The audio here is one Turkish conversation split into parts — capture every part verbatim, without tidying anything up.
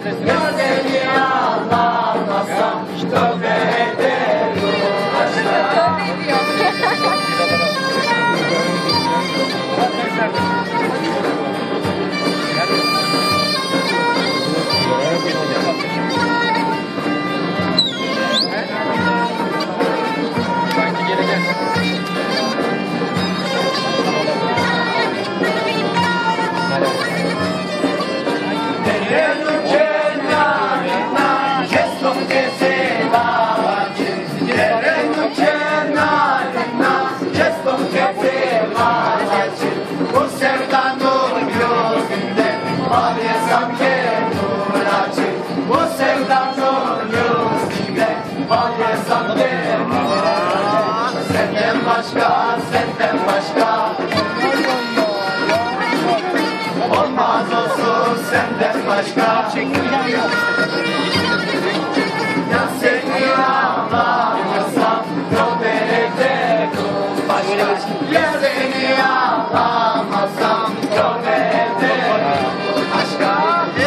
Yar beni ağlamazsam tövbe ederim aşka. Senden başka, senden başka olmaz olsun senden başka. Ya seni ağlamasam tövbe ederim başka. Ya seni ağlamasam tövbe ederim başka.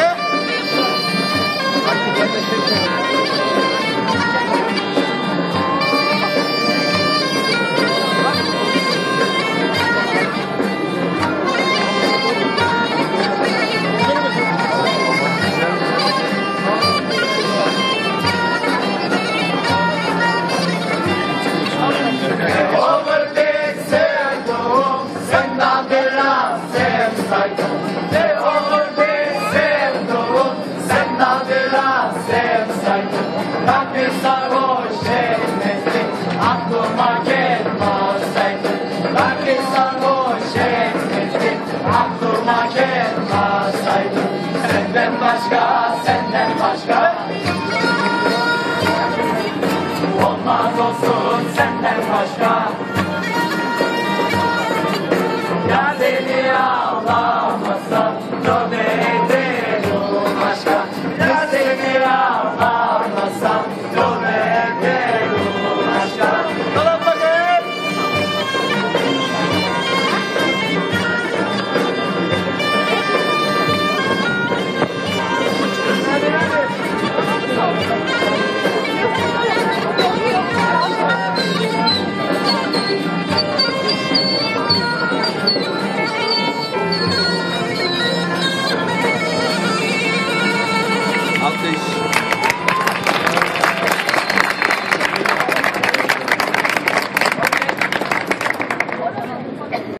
Aklıma gelmezseydi, belki sarhoş etmezdi. Aklıma gelmezseydi, senden başka, senden başka.